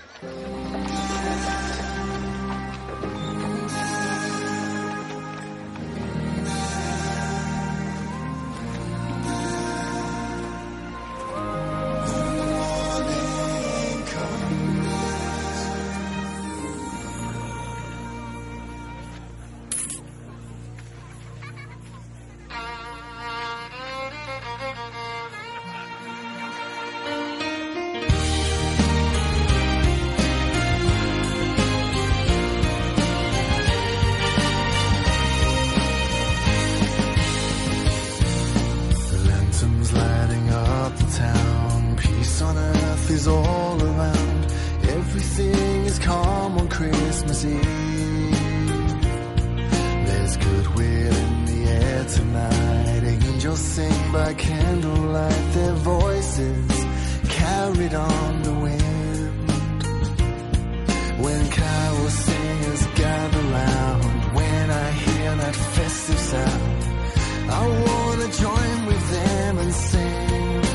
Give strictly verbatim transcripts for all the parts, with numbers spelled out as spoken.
Is all around. Everything is calm on Christmas Eve. There's goodwill in the air tonight. Angels sing by candlelight, their voices carried on the wind. When carol singers gather round, when I hear that festive sound, I wanna join with them and sing.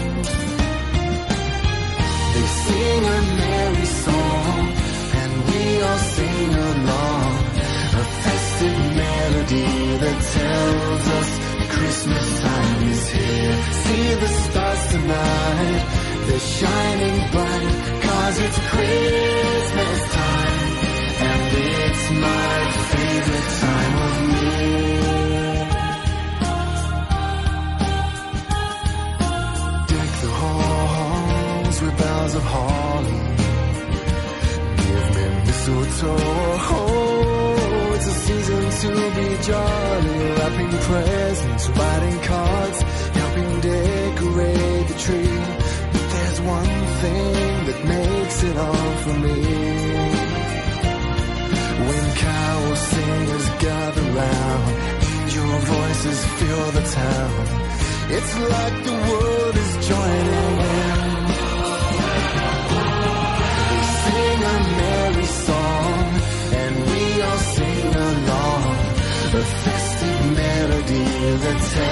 They sing a merry song, and we all sing along. A festive melody that tells us Christmas time is here. See the stars tonight, they're shining bright, 'cause it's Christmas time, and it's my favorite time of year. Deck the halls with boughs of holly, give me mistletoe. Oh, it's a season to be jolly, wrapping presents, writing cards, helping decorate the tree. But there's one thing that makes it all for me. When carol singers gather round, angel voices fill the town. It's like the world is joining in. They sing a merry song, and we all sing along. A festive melody that tells